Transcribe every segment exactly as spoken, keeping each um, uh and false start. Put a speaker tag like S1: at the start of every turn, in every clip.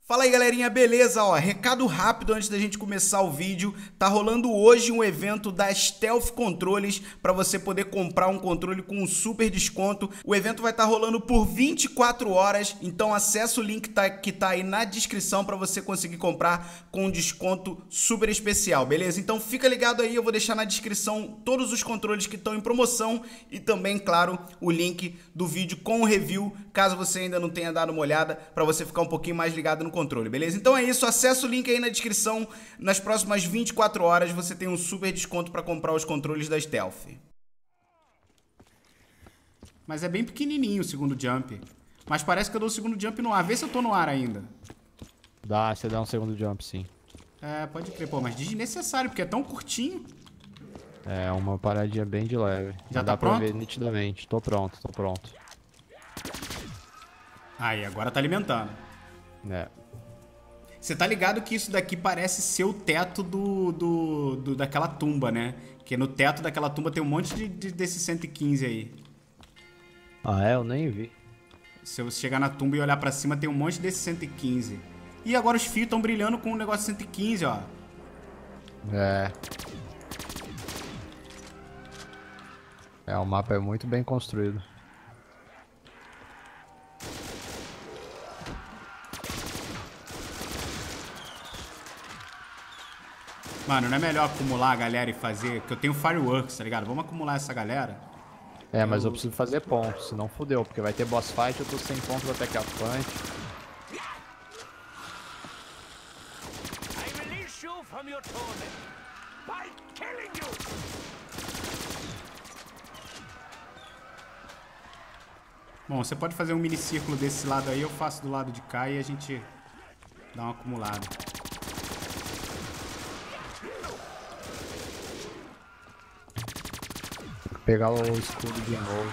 S1: Fala aí galerinha, beleza? Ó, recado rápido antes da gente começar o vídeo. Tá rolando hoje um evento da Stealth Controles para você poder comprar um controle com um super desconto. O evento vai estar rolando por vinte e quatro horas, então acessa o link tá, que tá aí na descrição para você conseguir comprar com um desconto super especial, beleza? Então fica ligado aí, eu vou deixar na descrição todos os controles que estão em promoção e também, claro, o link do vídeo com o review, caso você ainda não tenha dado uma olhada, para você ficar um pouquinho mais ligado no controle, beleza? Então é isso, acessa o link aí na descrição. Nas próximas vinte e quatro horas você tem um super desconto para comprar os controles da Stealth. Mas é bem pequenininho o segundo jump. Mas parece que eu dou o segundo jump no ar. Vê se eu tô no ar ainda.
S2: Dá, você dá um segundo jump, sim.
S1: É, pode crer. Pô, mas desnecessário, porque é tão curtinho.
S2: É uma paradinha bem de leve.
S1: Já
S2: Não
S1: tá
S2: dá pra
S1: pronto?
S2: ver nitidamente. Tô pronto, tô pronto.
S1: Aí, agora tá alimentando.
S2: É.
S1: Você tá ligado que isso daqui parece ser o teto do, do, do daquela tumba, né? Que no teto daquela tumba tem um monte de, de desses cento e quinze aí.
S2: Ah, é? Eu nem vi.
S1: Se você chegar na tumba e olhar pra cima, tem um monte desses cento e quinze. E agora os fios estão brilhando com o negócio cento e quinze, ó.
S2: É. É, o mapa é muito bem construído.
S1: Mano, não é melhor acumular a galera e fazer... Porque eu tenho Fireworks, tá ligado? Vamos acumular essa galera.
S2: É, mas eu preciso fazer pontos, senão fudeu, porque vai ter boss fight, eu tô sem pontos até que a punch.
S1: Bom, você pode fazer um mini círculo desse lado aí, eu faço do lado de cá e a gente dá uma acumulada.
S2: Pegar o escudo de novo.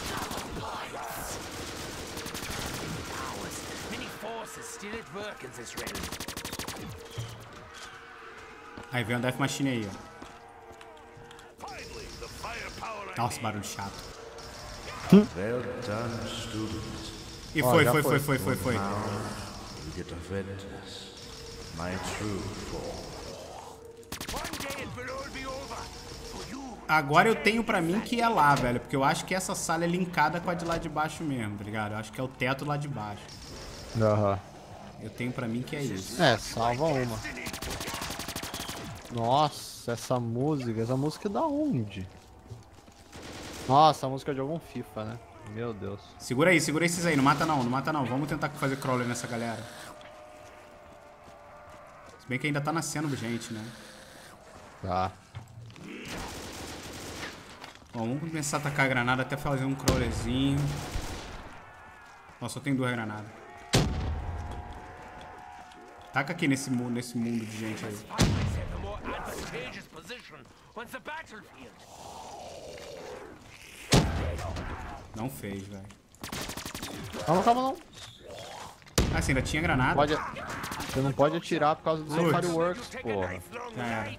S1: Aí vem o Death Machine aí, ó. Nossa, barulho chato. E
S2: Ó,
S1: foi,
S2: já
S1: foi, foi,
S2: foi.
S1: foi, foi, foi. Agora eu tenho pra mim que é lá, velho. Porque eu acho que essa sala é linkada com a de lá de baixo mesmo, tá ligado? Eu acho que é o teto lá de baixo.
S2: Aham.
S1: Eu tenho pra mim que é isso.
S2: É, salva uma. Nossa, essa música, essa música é da onde? Nossa, a música é de algum FIFA, né? Meu Deus.
S1: Segura aí, segura esses aí. Não mata não, não mata não. Vamos tentar fazer crawler nessa galera. Se bem que ainda tá nascendo gente, né?
S2: Tá.
S1: Bom, vamos começar a atacar a granada até fazer um crawlerzinho. Nossa, só tem duas granadas. Taca aqui nesse, mu nesse mundo de gente aí. Não fez, velho.
S2: Calma, calma, não.
S1: Ah, você ainda tinha granada?
S2: Pode... Você não pode atirar por causa do seu
S1: Putz.
S2: Fireworks, porra.
S1: Já era.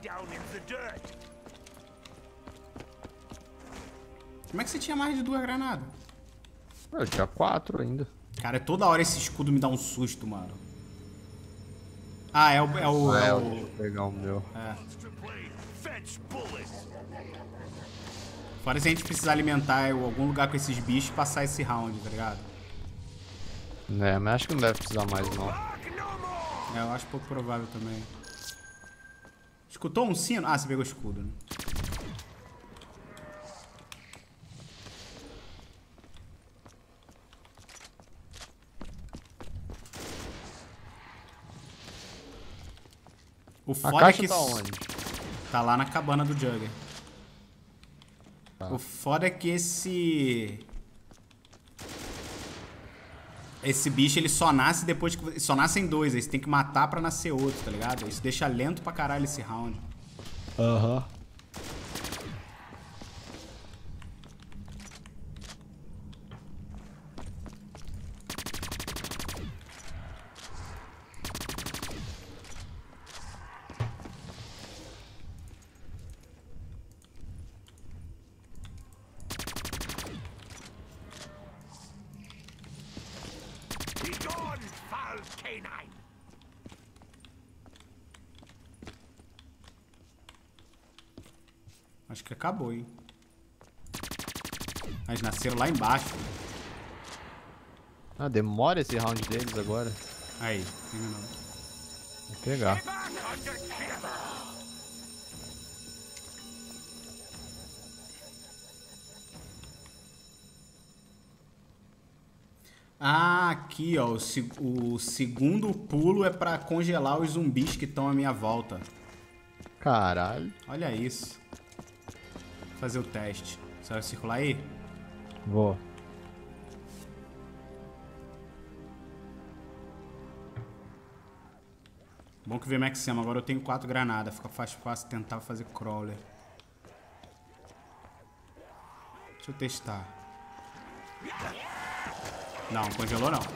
S1: Como é que você tinha mais de duas granadas?
S2: Eu tinha quatro ainda.
S1: Cara, toda hora esse escudo me dá um susto, mano. Ah, é o... É o,
S2: Ah,
S1: é
S2: é,
S1: o...
S2: deixa eu pegar o meu.
S1: É. Fora se a gente precisar alimentar algum lugar com esses bichos e passar esse round, tá ligado?
S2: É, mas acho que não deve precisar mais, não.
S1: É, eu acho pouco provável também. Escutou um sino? Ah, você pegou o escudo, né? O
S2: A
S1: foda é
S2: caixa
S1: que...
S2: tá onde?
S1: Tá lá na cabana do Jugger.
S2: Tá.
S1: O foda é que esse... Esse bicho, ele só nasce depois que... Só nascem dois, aí você tem que matar pra nascer outro, tá ligado? Isso deixa lento pra caralho esse round.
S2: Aham. Uhum.
S1: Acho que acabou, hein? Mas nasceram lá embaixo.
S2: Ah, demora esse round deles agora.
S1: Aí, terminou.
S2: Vou pegar.
S1: Ah, aqui, ó. O, se- o segundo pulo é pra congelar os zumbis que estão à minha volta.
S2: Caralho.
S1: Olha isso. Vou fazer o teste. Você vai circular aí?
S2: Vou.
S1: Bom que veio Maxima. Agora eu tenho quatro granadas. Fica fácil, fácil tentar fazer crawler. Deixa eu testar. Não, congelou não.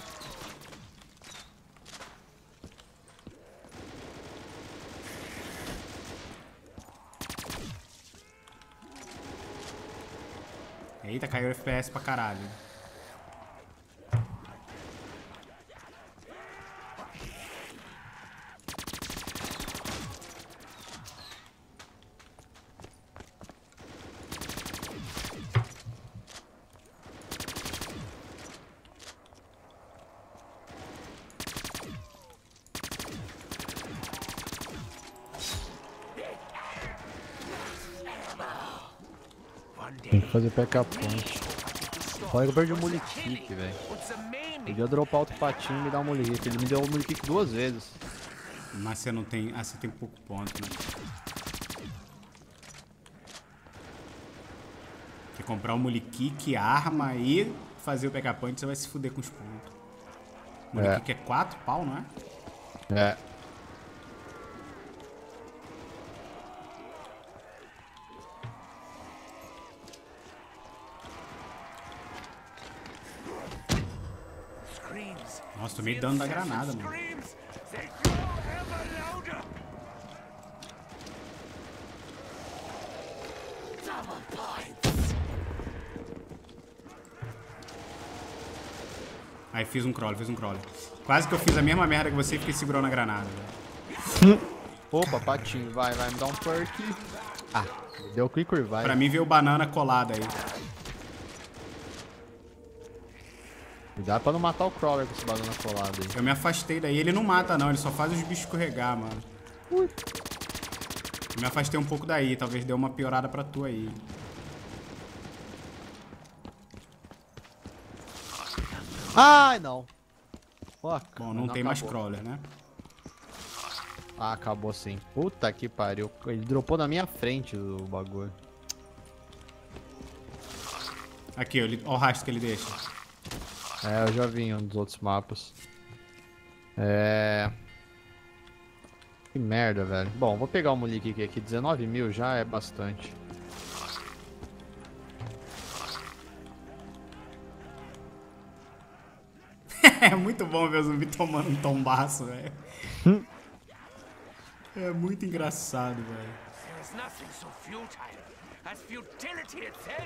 S1: Eita, caiu o F P S pra caralho.
S2: Tem que fazer backup point. Olha que eu perdi o mule kick, velho. Podia dropar outro patinho e me dar um mule kick. Ele me deu o mule kick duas vezes.
S1: Mas você não tem... Ah, você tem pouco ponto, né? Quer comprar o mule kick, arma e fazer o backup point, você vai se fuder com os pontos. O mule
S2: É.
S1: kick é quatro pau, não é?
S2: É.
S1: Nossa, tomei dano da granada, mano. Aí fiz um crawler, fiz um crawler. Quase que eu fiz a mesma merda que você e fiquei segurando a granada, velho.
S2: Opa, patinho. Vai, vai me dar um perk. Ah, deu quick revive.
S1: Pra mim veio banana colada aí.
S2: Cuidado pra não matar o crawler com esse banana colado aí.
S1: Eu me afastei daí. Ele não mata, não. Ele só faz os bichos escorregar, mano.
S2: Ui.
S1: Eu me afastei um pouco daí. Talvez dê uma piorada pra tu aí.
S2: Ai, não. Fuck.
S1: Bom, não,
S2: Mas
S1: tem mais
S2: acabou.
S1: crawler, né?
S2: Ah, acabou sim. Puta que pariu. Ele dropou na minha frente o bagulho.
S1: Aqui, ó. Ele... Ó o rastro que ele deixa.
S2: É, eu já vi em um dos outros mapas. É... Que merda, velho. Bom, vou pegar o mule kick aqui. dezenove mil já é bastante.
S1: É muito bom ver o zumbi tomando um tombaço, velho. É muito engraçado, velho.
S3: There is nothing so futile as futility itself.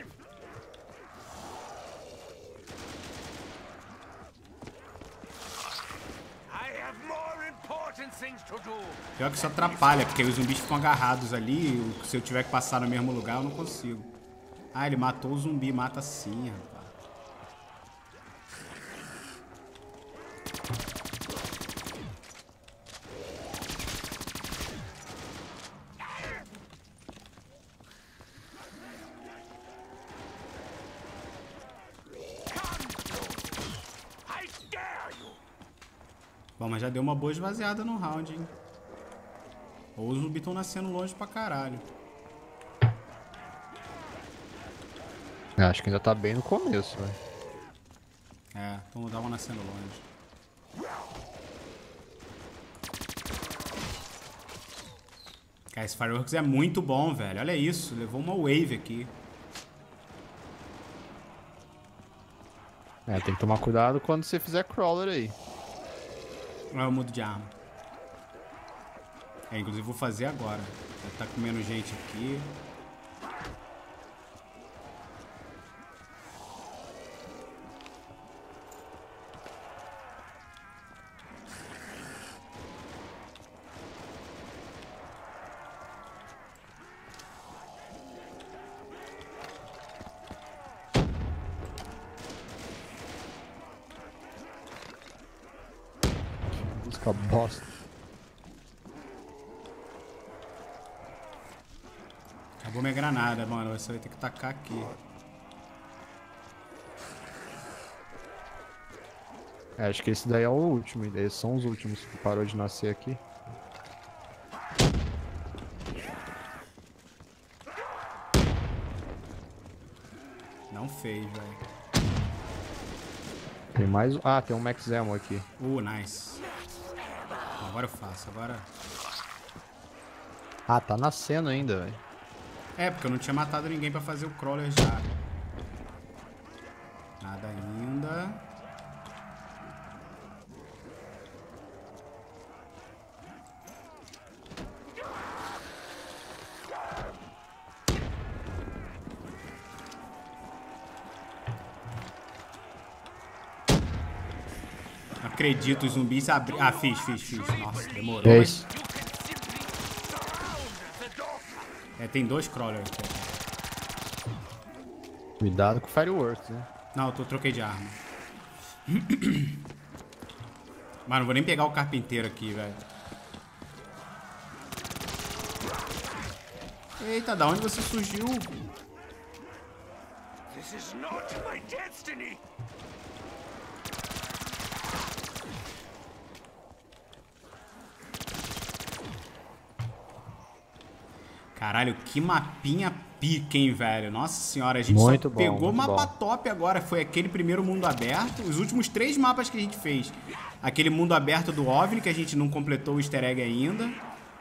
S3: I have more important things to do.
S1: Pior que isso atrapalha, porque os zumbis ficam agarrados ali. e Se eu tiver que passar no mesmo lugar, eu não consigo. Ah, ele matou o zumbi. Mata sim, rapaz.
S3: I dare you.
S1: Bom, mas já deu uma boa esvaziada no round, hein? Ou os zumbis estão nascendo longe pra caralho.
S2: Acho que ainda tá bem no começo, velho.
S1: É, então dá uma nascendo longe. Cara, esse Fireworks é muito bom, velho. Olha isso, levou uma wave aqui.
S2: É, tem que tomar cuidado quando você fizer crawler aí.
S1: Olha eu mudo de arma. É, inclusive vou fazer agora. Já tá comendo gente aqui.
S2: Música bosta.
S1: Acabou minha granada, mano. Você vai ter que tacar aqui.
S2: É, acho que esse daí é o último. Esses são os últimos que parou de nascer aqui.
S1: Não fez, velho.
S2: Tem mais... Ah, tem um Max Ammo aqui.
S1: Uh, nice. Agora eu faço, agora...
S2: Ah, tá nascendo ainda, velho.
S1: É, porque eu não tinha matado ninguém pra fazer o crawler já. Nada ainda. Não acredito, os zumbis abriram. Ah, fiz, fiz, fiz. Nossa, demorou.
S2: Fez.
S1: É, tem dois crawlers aqui.
S2: Cuidado com o Fireworks, né?
S1: Não, eu tô, troquei de arma. Mano, não vou nem pegar o carpinteiro aqui, velho. Eita, da onde você surgiu?
S3: This is not my destiny.
S1: Caralho, que mapinha pica, hein, velho? Nossa senhora, a gente
S2: Muito
S1: só
S2: bom,
S1: pegou
S2: muito
S1: mapa
S2: bom.
S1: top agora. Foi aquele primeiro mundo aberto. Os últimos três mapas que a gente fez. Aquele mundo aberto do OVNI, que a gente não completou o easter egg ainda.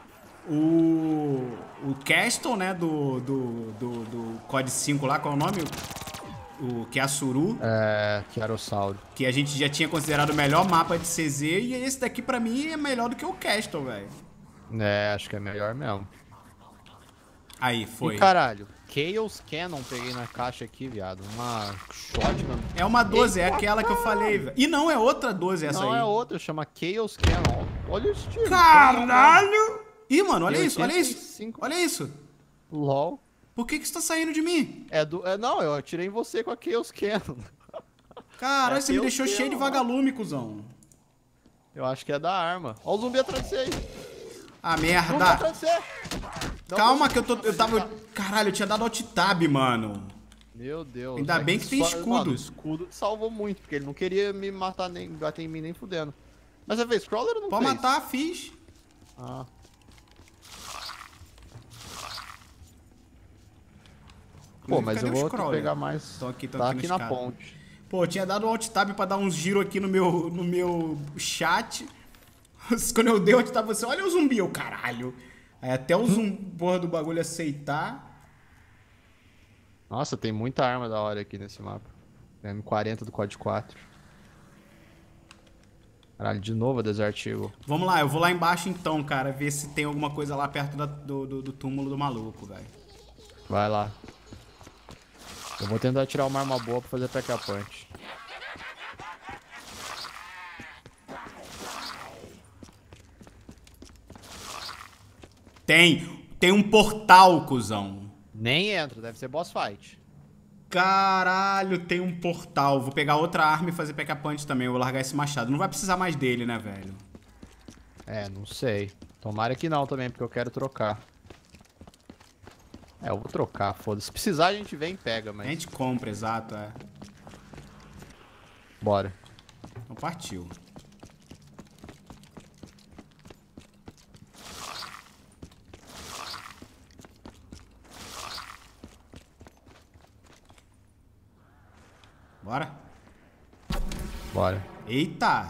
S1: O... O Castle, né, do, do, do, do C O D cinco lá, qual é o nome? O, o que é a Suru.
S2: É... Querossauro.
S1: Que a gente já tinha considerado o melhor mapa de C Z. E esse daqui, pra mim, é melhor do que o Castle, velho.
S2: É, acho que é melhor mesmo.
S1: Aí, foi.
S2: E caralho, Chaos Cannon peguei na caixa aqui, viado. Uma shotgun.
S1: É uma doze, é aquela que eu falei, velho. E não é outra doze essa
S2: Não
S1: aí.
S2: é outra, chama Chaos Cannon. Olha o estilo.
S1: Caralho! Ih, mano, olha
S2: Tem
S1: isso, olha isso.
S2: oitenta e cinco.
S1: Olha isso.
S2: LOL.
S1: Por que que isso tá saindo de mim?
S2: É do... É, não, eu atirei em você com a Chaos Cannon.
S1: Caralho,
S2: É
S1: você me
S2: teu
S1: deixou
S2: teu,
S1: cheio de
S2: ó.
S1: vagalume, cuzão.
S2: Eu acho que é da arma. Olha o zumbi atrás de você aí.
S1: Ah,
S2: Zumbi
S1: merda.
S2: atrás de você. Não
S1: Calma
S2: consigo
S1: que eu tô... Eu tava... Caralho, eu tinha dado alt tab, mano.
S2: Meu Deus.
S1: Ainda
S2: é
S1: bem que tem
S2: só-
S1: escudo.
S2: Mano, o escudo salvou muito, porque ele não queria me matar, nem bater em mim, nem fudendo. Mas você fez crawler ou não
S1: Pode
S2: fez?
S1: matar, fiz.
S2: Ah. Pô, mas
S1: Cadê
S2: eu
S1: os
S2: vou ter que
S1: crawler?
S2: pegar mais.
S1: Tô aqui, tô
S2: tá
S1: aqui
S2: aqui
S1: nos
S2: na
S1: caras.
S2: ponte.
S1: Pô, eu tinha dado alt tab pra dar uns giros aqui no meu, no meu chat. Quando eu dei alt tab, você olha o zumbi, eu caralho. Aí até o zumbi, porra do bagulho aceitar.
S2: Nossa, tem muita arma da hora aqui nesse mapa. M quarenta do C O D quatro. Caralho, de novo a Desert Eagle.
S1: Vamos lá, eu vou lá embaixo então, cara, ver se tem alguma coisa lá perto da- do, do, do túmulo do maluco, velho.
S2: Vai lá. Eu vou tentar tirar uma arma boa pra fazer pack a punch.
S1: Tem! Tem um portal, cuzão.
S2: Nem entra, deve ser boss fight.
S1: Caralho, tem um portal. Vou pegar outra arma e fazer pack a punch também. Eu vou largar esse machado. Não vai precisar mais dele, né, velho?
S2: É, não sei. Tomara que não também, porque eu quero trocar. É, eu vou trocar, foda-se. Se precisar a gente vem e pega,
S1: A
S2: mas...
S1: gente compra, exato, é.
S2: Bora.
S1: Então partiu. Bora?
S2: Bora.
S1: Eita!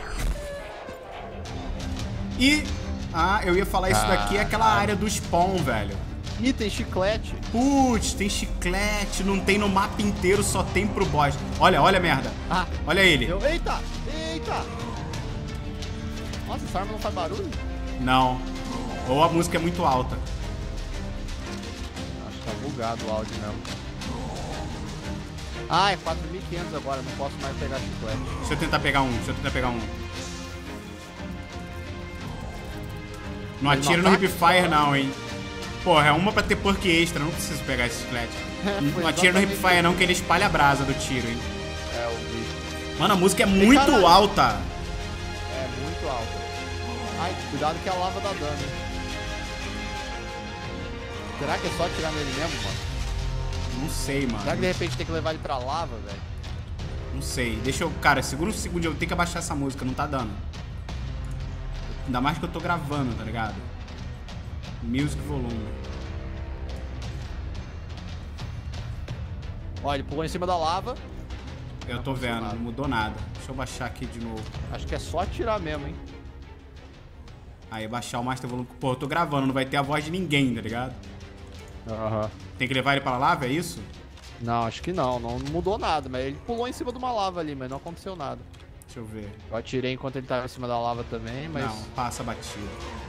S1: E... Ah, eu ia falar isso daqui, é aquela área do spawn, velho.
S2: Ih, tem chiclete.
S1: Putz, tem chiclete, não tem no mapa inteiro, só tem pro boss. Olha, olha a merda.
S2: Ah,
S1: Olha ele.
S2: deu. Eita! Eita! Nossa, essa arma não faz barulho?
S1: Não. Ou a música é muito alta.
S2: Acho que tá bugado o áudio mesmo. Ah, é quatro mil e quinhentos agora, não posso mais pegar chiclete.
S1: Deixa eu tentar pegar um, deixa eu tentar pegar um. Não
S2: Mas
S1: atira
S2: não
S1: no
S2: ataca?
S1: Hipfire não, hein. Porra, é uma pra ter perk extra, não preciso pegar esse chiclete.
S2: Foi
S1: Não atira no
S2: exatamente
S1: Hipfire não, que ele espalha a brasa do tiro, hein.
S2: É, eu vi.
S1: Mano, a música é muito
S2: caralho.
S1: alta.
S2: É muito muito alta. Ai, cuidado que a lava dá dano, hein? Será que é só atirar nele mesmo, mano?
S1: Não sei, mano.
S2: Será que de repente tem que levar ele pra lava, velho?
S1: Não sei. Deixa eu... Cara, segura um segundo, eu tenho que abaixar essa música, não tá dando. Ainda mais que eu tô gravando, tá ligado? Music volume.
S2: Ó, ele pulou em cima da lava.
S1: Eu tô vendo, não mudou nada. Deixa eu baixar aqui de novo.
S2: Acho que é só atirar mesmo, hein?
S1: Aí, baixar o Master Volume. Pô, eu tô gravando, não vai ter a voz de ninguém, tá ligado?
S2: Aham. Uhum.
S1: Tem que levar ele pra lava, é isso?
S2: Não, acho que não. Não mudou nada, mas ele pulou em cima de uma lava ali, mas não aconteceu nada.
S1: Deixa eu ver.
S2: Eu atirei enquanto ele tava em cima da lava também, mas...
S1: Não, passa batido.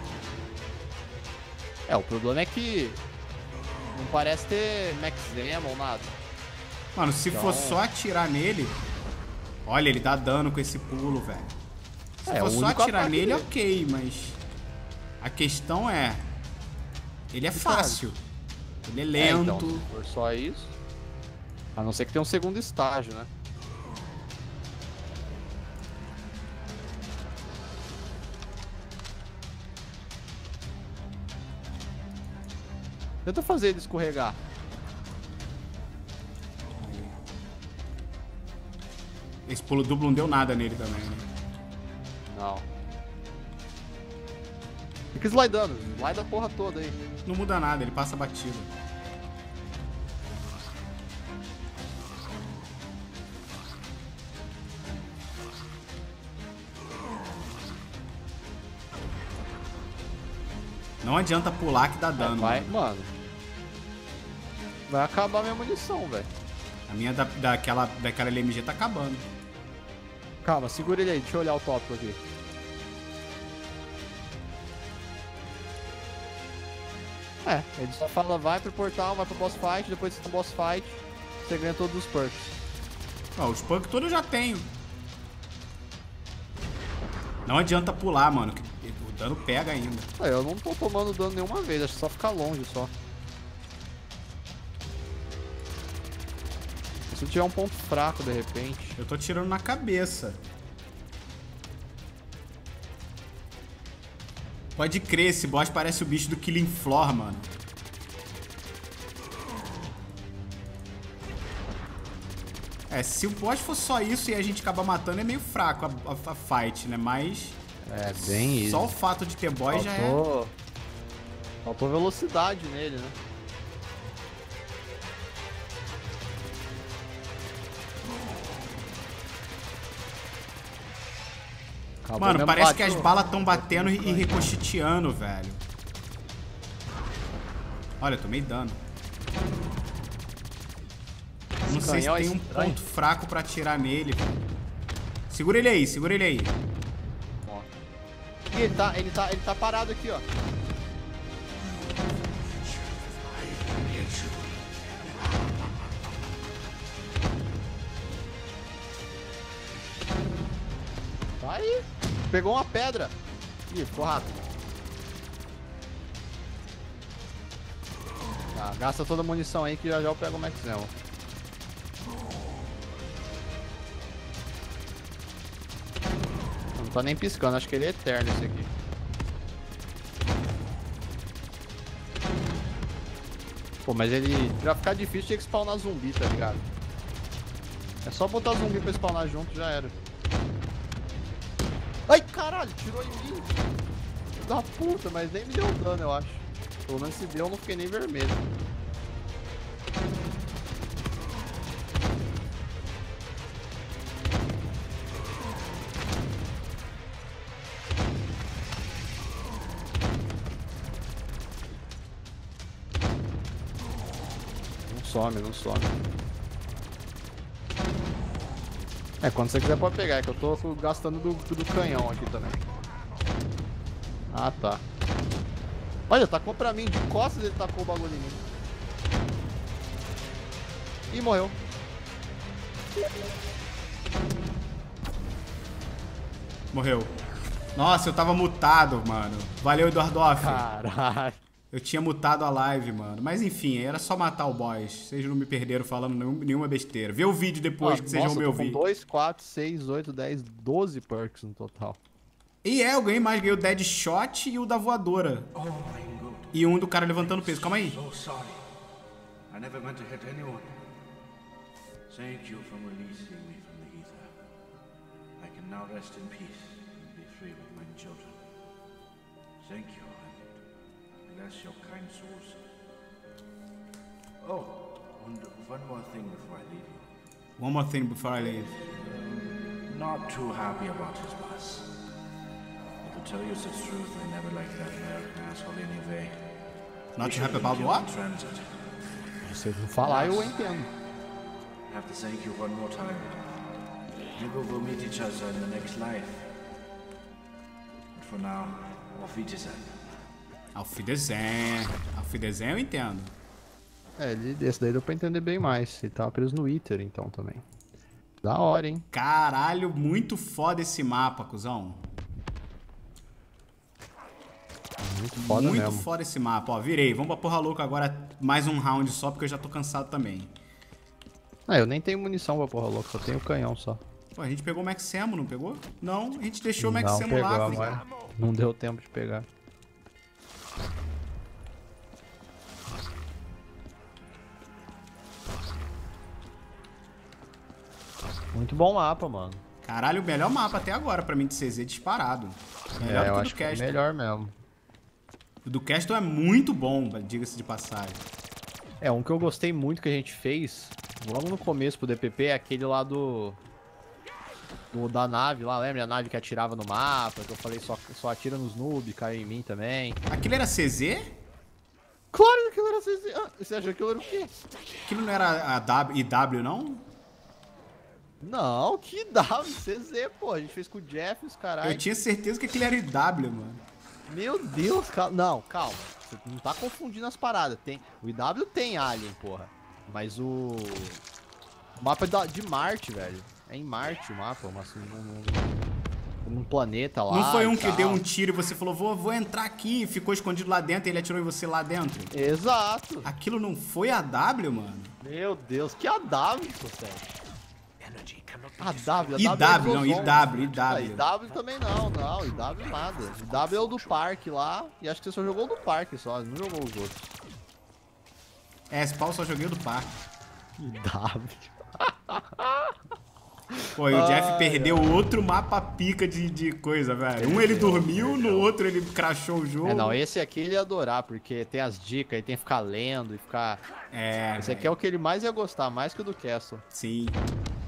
S2: É, o problema é que não parece ter Max Ammo ou nada.
S1: Mano, se
S2: então...
S1: for só atirar nele... Olha, ele dá dano com esse pulo, velho. Se
S2: é,
S1: for só atirar nele,
S2: dele.
S1: ok, mas... A questão é... Ele é fácil. Ele é lento.
S2: É, então, se for só isso... A não ser que tenha um segundo estágio, né? Tenta fazer ele escorregar.
S1: Esse pulo duplo não deu nada nele também, né?
S2: Não. Fica slidando. Slide a porra toda aí.
S1: Não muda nada, ele passa batido. Não adianta pular que dá dano.
S2: Vai,
S1: mano.
S2: mano. Vai acabar minha munição, velho.
S1: A minha da, daquela, daquela L M G tá acabando.
S2: Calma, segura ele aí, deixa eu olhar o tópico aqui. É, ele só fala vai pro portal, vai pro boss fight, depois do boss fight, você ganha todos os perks.
S1: Ó, os perks todos eu já tenho. Não adianta pular, mano, que o dano pega ainda.
S2: É, eu não tô tomando dano nenhuma vez, acho que só ficar longe só. Se eu tiver um ponto fraco de repente.
S1: Eu tô tirando na cabeça. Pode crer, esse boss parece o bicho do Killing Floor, mano. É, se o boss for só isso e a gente acabar matando, é meio fraco a, a, a fight, né? Mas...
S2: É, bem isso.
S1: Só o fato de ter boss já é...
S2: Faltou velocidade nele, né? Acabou.
S1: Mano, parece
S2: bate,
S1: que as balas estão batendo e ricocheteando, velho. Olha, eu tomei dano. Não sei se tem um ponto fraco pra atirar nele. Segura ele aí, segura ele aí.
S2: Ó. Ele tá, ele tá, ele tá parado aqui, ó. Tá aí. Pegou uma pedra. Ih, ficou rápido. Tá, gasta toda a munição aí que já já eu pego o Max Ammo. Não tá nem piscando, acho que ele é eterno esse aqui. Pô, mas ele... Pra ficar difícil tinha que spawnar zumbi, tá ligado? É só botar zumbi pra spawnar junto, já era. Ai, caralho, tirou em mim. Filho da puta, mas nem me deu dano, eu acho. Pelo menos se deu, eu não fiquei nem vermelho. Não some, não some. É, quando você quiser pode pegar, é que eu tô gastando do, do canhão aqui também. Ah, tá. Olha, tacou pra mim, de costas ele tacou o bagulho em mim. Ih, morreu.
S1: Morreu. Nossa, eu tava mutado, mano. Valeu, Eduardoff.
S2: Caralho.
S1: Eu tinha mutado a live, mano. Mas enfim, era só matar o boss. Vocês não me perderam falando nenhum, nenhuma besteira. Vê o vídeo depois
S2: ah,
S1: que vocês vão me ouvir.
S2: Com dois, quatro, seis, oito, dez, doze perks no total.
S1: E é, eu ganhei mais. Ganhei o Deadshot e o da voadora.
S3: Oh, my God.
S1: E um do cara levantando peso. Calma aí.
S3: So sorry. I never meant to hit anyone. Thank you for releasing me from the ether. I can now rest in peace and be free with my children. Thank you, and bless your kind souls. Oh, and one more thing before I leave you.
S1: One more thing before I leave.
S3: Not too happy about his boss. But to tell you the truth, I never liked that American asshole anyway.
S1: Not too happy about what?
S3: Transit.
S2: Se não falar, eu entendo.
S3: I have to thank you one more time. Maybe we'll meet each other in the next life. But for now, auf Wiedersehen.
S1: Auf Wiedersehen. Auf Wiedersehen eu entendo.
S2: É, ele, esse daí deu pra entender bem mais. Ele tava preso no Iter, então, também. Da hora, hein?
S1: Caralho, muito foda esse mapa, cuzão.
S2: Muito foda
S1: Muito
S2: mesmo.
S1: foda esse mapa. Ó, virei. Vamos pra porra louca agora. Mais um round só, porque eu já tô cansado também.
S2: Ah, eu nem tenho munição pra porra louca, só tenho canhão só.
S1: Pô, a gente pegou o Maxemo, não pegou? Não, a gente deixou o
S2: Não
S1: Maxemo lá.
S2: pegou,
S1: filho.
S2: mas não deu tempo de pegar. Muito bom mapa, mano.
S1: Caralho, o melhor mapa até agora pra mim de C Z disparado. Melhor
S2: É,
S1: do
S2: eu
S1: que o
S2: acho
S1: do
S2: que é
S1: Castle.
S2: melhor mesmo.
S1: O do Castle é muito bom, diga-se de passagem.
S2: É, um que eu gostei muito que a gente fez, logo no começo pro D P P, é aquele lá do... do da nave lá, lembra? A nave que atirava no mapa, que eu falei só, só atira nos noobs, caiu em mim também.
S1: Aquilo era C Z?
S2: Claro que aquilo era C Z. Ah, você achou que aquilo era o quê?
S1: Aquilo não era a W, I W, não?
S2: Não, que W, C Z, pô. A gente fez com o Jeff, os caralho.
S1: Eu tinha certeza que aquilo era I W, mano.
S2: Meu Deus, calma. Não, calma. Você não tá confundindo as paradas. Tem... O I W tem Alien, porra. Mas o... O mapa é da- de Marte, velho. É em Marte o mapa, mas assim, num, num- num planeta lá.
S1: Não foi um
S2: e
S1: que
S2: tal.
S1: deu um tiro e você falou, vou, vou entrar aqui, e ficou escondido lá dentro e ele atirou em você lá dentro?
S2: Exato.
S1: Aquilo não foi a W, mano?
S2: Meu Deus, que A W, Sosete?
S3: Energy cannot be
S2: A W, a
S1: I
S2: W,
S1: W,
S2: é
S1: não,
S2: dos
S1: I
S2: zombies.
S1: W, I
S2: Ah,
S1: W.
S2: I W também não, não, I W nada. I W é o do parque lá, e acho que você só jogou o do parque só, não jogou os outros.
S1: É, esse pau só joguei o do parque.
S2: I W.
S1: Pô, e o Jeff
S2: Ai,
S1: perdeu outro mapa pica de, de coisa, velho. Um ele
S2: Perdeu,
S1: dormiu, no
S2: perdeu.
S1: outro ele crashou o jogo.
S2: É, não, esse aqui ele ia adorar, porque tem as dicas, ele tem que ficar lendo e ficar...
S1: É,
S2: Esse aqui é o que ele mais ia gostar, mais que o do Castle.
S1: sim.